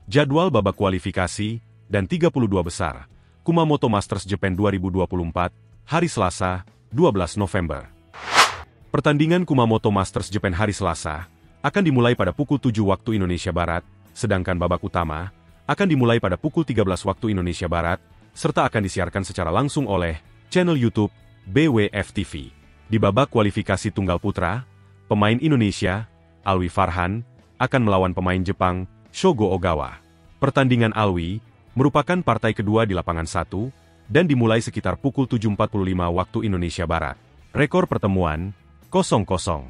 Jadwal babak kualifikasi dan 32 besar Kumamoto Masters Japan 2024, hari Selasa, 12 November. Pertandingan Kumamoto Masters Japan hari Selasa akan dimulai pada pukul 7 waktu Indonesia Barat, sedangkan babak utama akan dimulai pada pukul 13 waktu Indonesia Barat, serta akan disiarkan secara langsung oleh channel YouTube BWF TV. Di babak kualifikasi tunggal putra, pemain Indonesia, Alwi Farhan, akan melawan pemain Jepang, Shogo Ogawa. Pertandingan Alwi merupakan partai kedua di lapangan 1 dan dimulai sekitar pukul 7.45 waktu Indonesia Barat. Rekor pertemuan 0-0.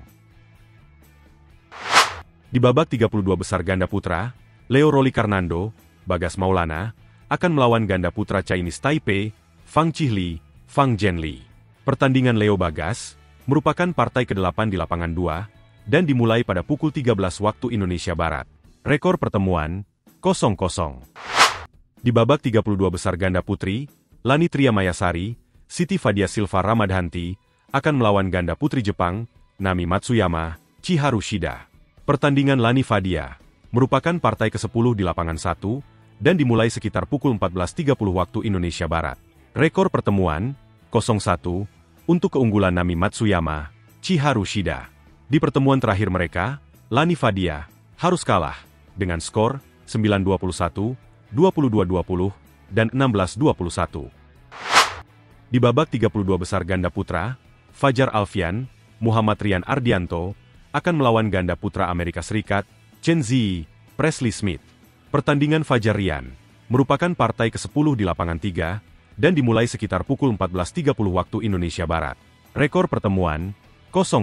Di babak 32 besar ganda putra, Leo Roli Karnando, Bagas Maulana, akan melawan ganda putra Chinese Taipei, Fang Chihli, Fang Zhenli. Pertandingan Leo Bagas merupakan partai ke-8 di lapangan 2 dan dimulai pada pukul 13 waktu Indonesia Barat. Rekor pertemuan 0-0. Di babak 32 besar ganda putri, Lani Tria Mayasari, Siti Fadia Silva Ramadhanti, akan melawan ganda putri Jepang, Nami Matsuyama, Chiharu Shida. Pertandingan Lani Fadia merupakan partai ke-10 di lapangan 1 dan dimulai sekitar pukul 14.30 waktu Indonesia Barat. Rekor pertemuan 0-1 untuk keunggulan Nami Matsuyama, Chiharu Shida. Di pertemuan terakhir mereka, Lani Fadia harus kalah dengan skor 9-21, 22-20, dan 16-21. Di babak 32 besar ganda putra, Fajar Alfian, Muhammad Rian Ardianto, akan melawan ganda putra Amerika Serikat, Chen Ziyi, Presley Smith. Pertandingan Fajar Rian merupakan partai ke-10 di lapangan 3 dan dimulai sekitar pukul 14.30 waktu Indonesia Barat. Rekor pertemuan 0-0.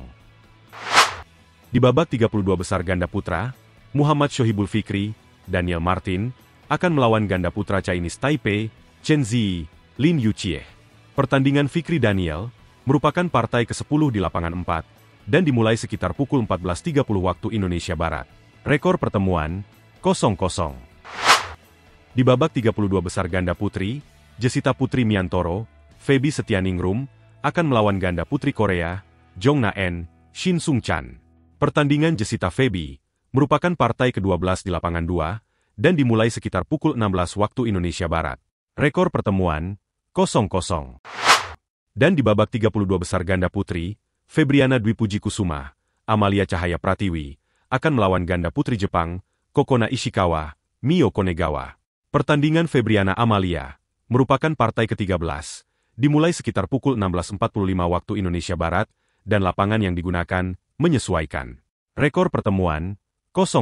Di babak 32 besar ganda putra, Muhammad Shohibul Fikri, Daniel Martin, akan melawan ganda putra Chinese Taipei, Chen Ziyi, Lin Yuchie. Pertandingan Fikri Daniel merupakan partai ke-10 di lapangan 4 dan dimulai sekitar pukul 14.30 waktu Indonesia Barat. Rekor pertemuan 0-0. Di babak 32 besar ganda putri, Jessita Putri Miantoro, Feby Setianingrum, akan melawan ganda putri Korea, Jong Na-en, Shin Sung-chan. Pertandingan Jessita Feby merupakan partai ke-12 di lapangan 2 dan dimulai sekitar pukul 16 waktu Indonesia Barat. Rekor pertemuan 0-0. Dan di babak 32 besar ganda putri, Febriana Dwi Puji Kusuma, Amalia Cahaya Pratiwi, akan melawan ganda putri Jepang, Kokona Ishikawa, Mio Konegawa. Pertandingan Febriana Amalia merupakan partai ke-13, dimulai sekitar pukul 16.45 waktu Indonesia Barat, dan lapangan yang digunakan menyesuaikan. Rekor pertemuan 0-0.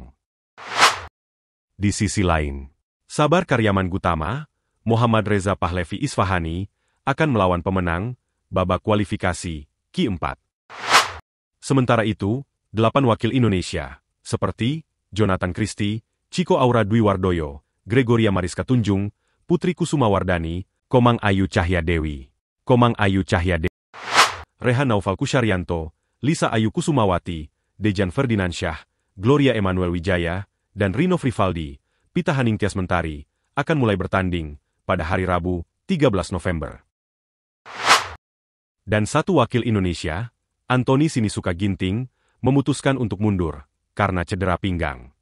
Di sisi lain, Sabar Karyaman Gutama, Muhammad Reza Pahlevi Isfahani, akan melawan pemenang babak kualifikasi Q4. Sementara itu, 8 wakil Indonesia, seperti Jonathan Christie, Chico Aura Dwi Wardoyo, Gregoria Mariska Tunjung, Putri Kusuma Wardani, Komang Ayu Cahya Dewi, Rehan Naufal Kusyarianto, Lisa Ayu Kusumawati, Dejan Ferdinansyah, Gloria Emmanuel Wijaya, dan Rino Frivaldi, Pita Haningtyas Mentari, akan mulai bertanding pada hari Rabu, 13 November. Dan satu wakil Indonesia, Antoni Sinisuka Ginting, memutuskan untuk mundur karena cedera pinggang.